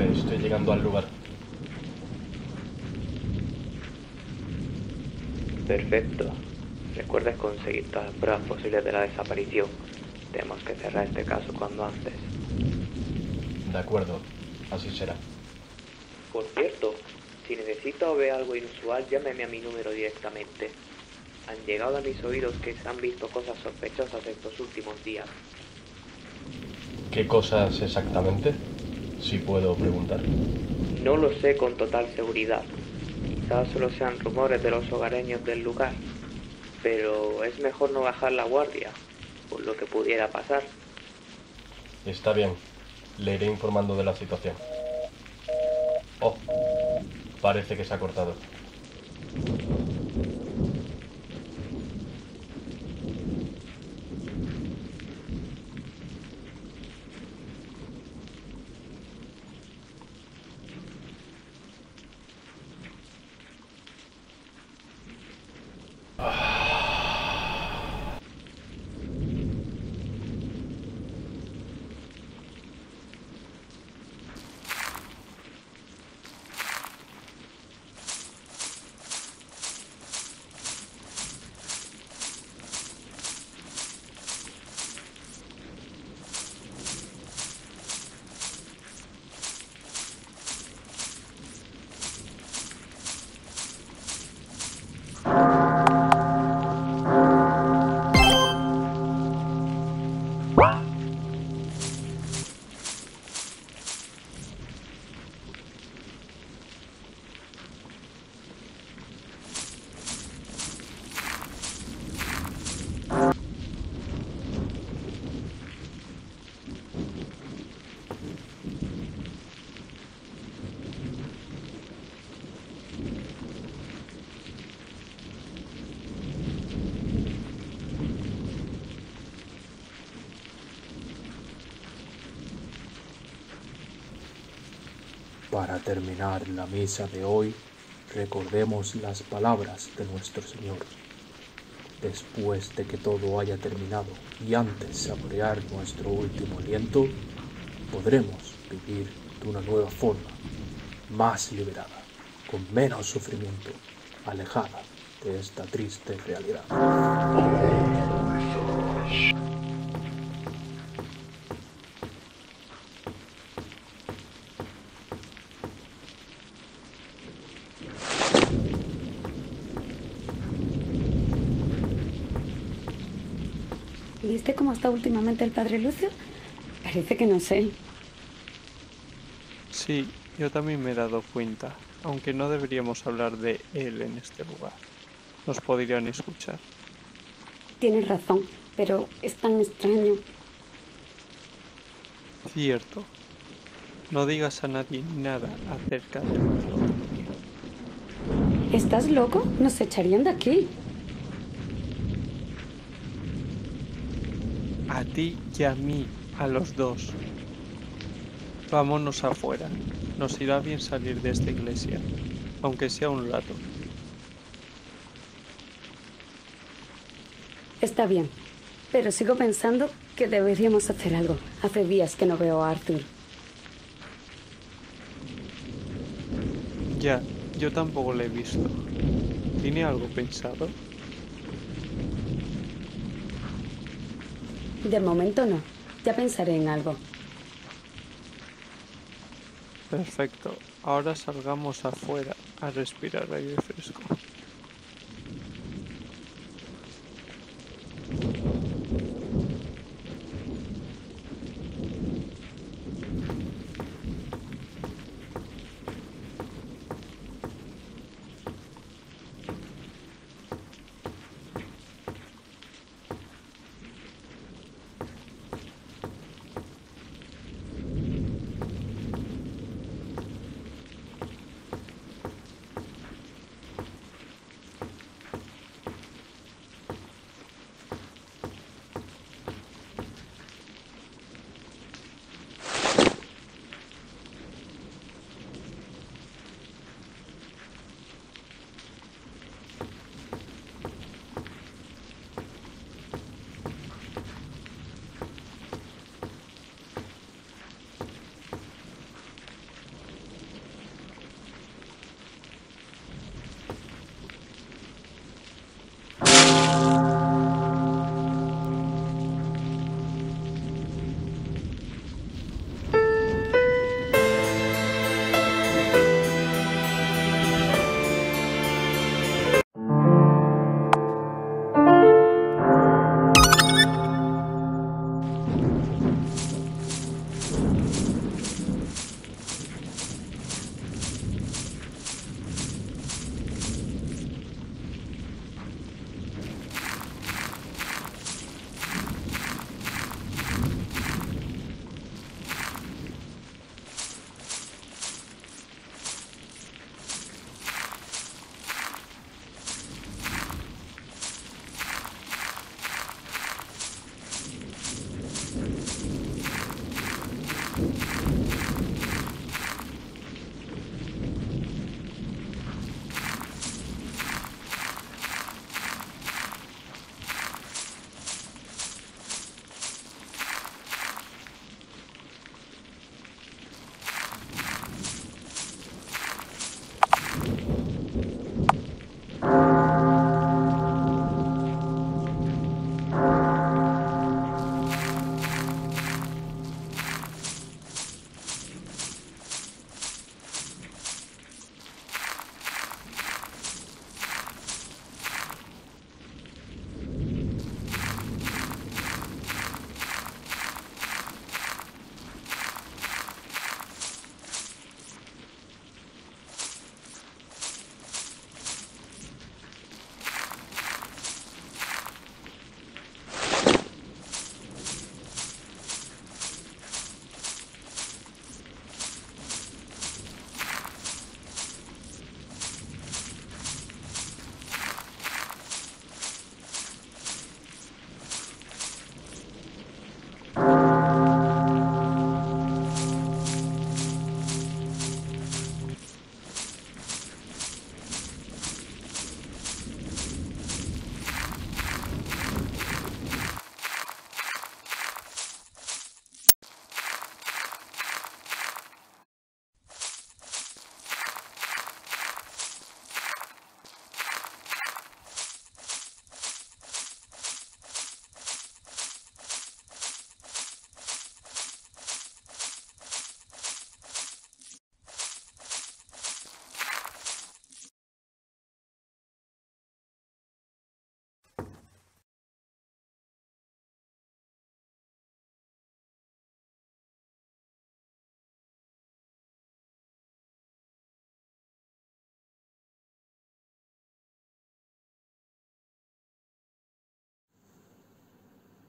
estoy llegando al lugar. Perfecto. Recuerda conseguir todas las pruebas posibles de la desaparición. Tenemos que cerrar este caso cuanto antes. De acuerdo, así será. Por cierto, si necesita o ve algo inusual, llámeme a mi número directamente. Han llegado a mis oídos que se han visto cosas sospechosas estos últimos días. ¿Qué cosas exactamente? Si puedo preguntar. No lo sé con total seguridad. Quizás solo sean rumores de los hogareños del lugar. Pero es mejor no bajar la guardia, por lo que pudiera pasar. Está bien, le iré informando de la situación. Oh, parece que se ha cortado. Para terminar la misa de hoy, recordemos las palabras de nuestro Señor. Después de que todo haya terminado y antes saborear nuestro último aliento, podremos vivir de una nueva forma, más liberada, con menos sufrimiento, alejada de esta triste realidad. ¿Viste cómo está últimamente el padre Lucio? Parece que no es él. Sí, yo también me he dado cuenta, aunque no deberíamos hablar de él en este lugar. Nos podrían escuchar. Tienes razón, pero es tan extraño. Cierto. No digas a nadie nada acerca de nuestro destino. ¿Estás loco? Nos echarían de aquí. A ti y a mí, a los dos. Vámonos afuera. Nos irá bien salir de esta iglesia, aunque sea un rato. Está bien, pero sigo pensando que deberíamos hacer algo. Hace días que no veo a Arthur. Ya, yo tampoco lo he visto. ¿Tiene algo pensado? De momento no. Ya pensaré en algo. Perfecto. Ahora salgamos afuera a respirar aire fresco.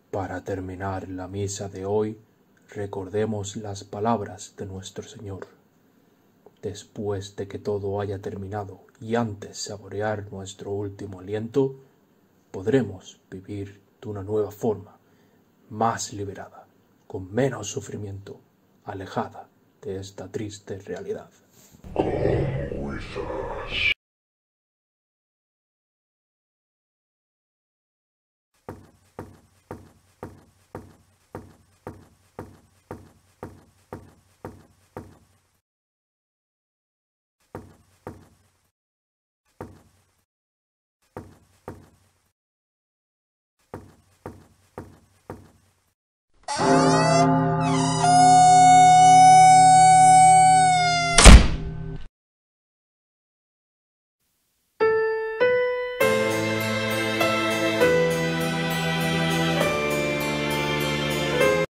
Para terminar la misa de hoy, recordemos las palabras de nuestro Señor. Después de que todo haya terminado y antes saborear nuestro último aliento, podremos vivir de una nueva forma, más liberada, con menos sufrimiento, alejada de esta triste realidad.